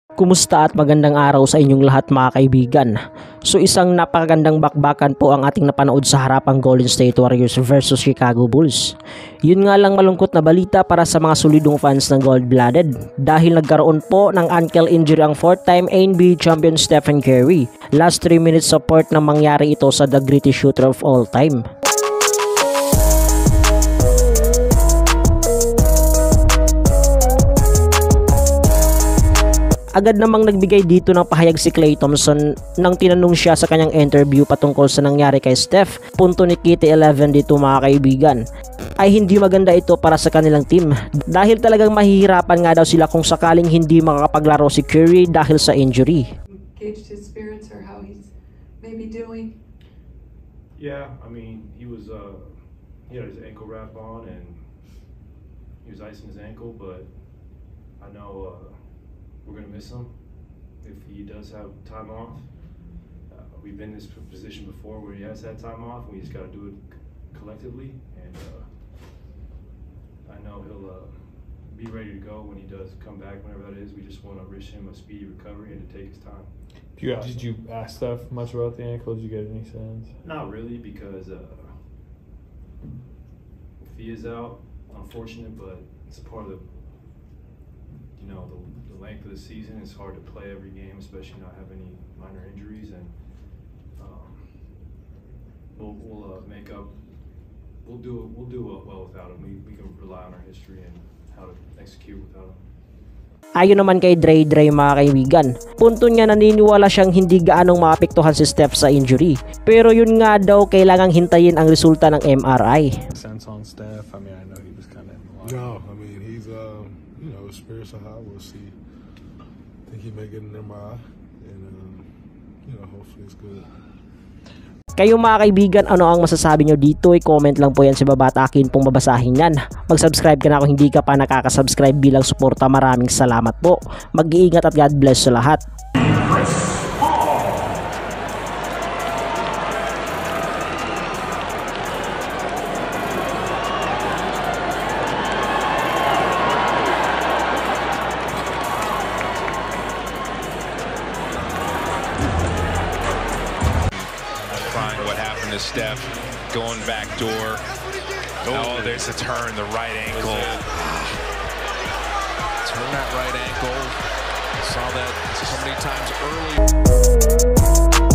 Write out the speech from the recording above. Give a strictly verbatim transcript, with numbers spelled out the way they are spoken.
Kumusta at magandang araw sa inyong lahat mga kaibigan. So isang napakagandang bakbakan po ang ating napanood sa harapang Golden State Warriors versus Chicago Bulls. Yun nga lang malungkot na balita para sa mga solidong fans ng Gold-Blooded dahil nagkaroon po ng ankle injury ang four-time N B A champion Stephen Curry. Last three minutes support na mangyari ito sa the greatest shooter of all time. Agad namang nagbigay dito ng pahayag si Klay Thompson nang tinanong siya sa kanyang interview patungkol sa nangyari kay Steph. Punto ni Kitty eleven dito mga kaibigan, ay hindi maganda ito para sa kanilang team dahil talagang mahihirapan nga daw sila kung sakaling hindi makakapaglaro si Curry dahil sa injury. Gauged his spirits or how he's maybe doing? Yeah, I mean, he was uh he had his ankle wrap on and he was icing his ankle, but I know uh we're going to miss him if he does have time off. Uh, we've been in this position before where he has had time off. We just got to do it collectively, and uh, I know he'll uh, be ready to go when he does come back, whenever that is. We just want to wish him a speedy recovery and to take his time. You, did you ask Steph much about the ankle? Did you get any sense? Not really, because uh, if he is out, unfortunate, but it's a part of the you know, the, the length of the season. It's hard to play every game, especially not have any minor injuries, and um, we'll, we'll uh, make up. We'll do we'll do well without him. We, we can rely on our history and how to execute without him. Ayon naman kay Dre Dre mga kaibigan, punto niya naniniwala siyang hindi gaanong maapektuhan si Steph sa injury. Pero yun nga daw kailangang hintayin ang resulta ng M R I. Sense on Steph. I mean, I know he was kind of in the line. No, I mean he's um you know spirits are high. We'll see. I think he may get an M R I, and um, you know hopefully it's good. Kayo mga kaibigan, ano ang masasabi nyo dito? I-comment lang po yan sa baba at akin pong babasahin yan. Mag-subscribe ka na kung hindi ka pa nakaka-subscribe bilang suporta. Maraming salamat po. Mag-iingat at God bless sa lahat. What happened to Steph going back door. Oh, there's a turn, the right ankle. Turn that right ankle. Saw that so many times early.